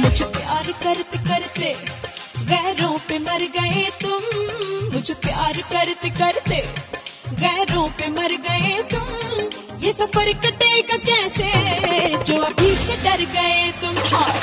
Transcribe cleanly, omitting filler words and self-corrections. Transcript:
मुझे प्यार करते करते गैरों पे मर गए तुम, मुझे प्यार करते करते गैरों पे मर गए तुम। ये सफर कटेगा कैसे जो अभी से डर गए तुम। हाँ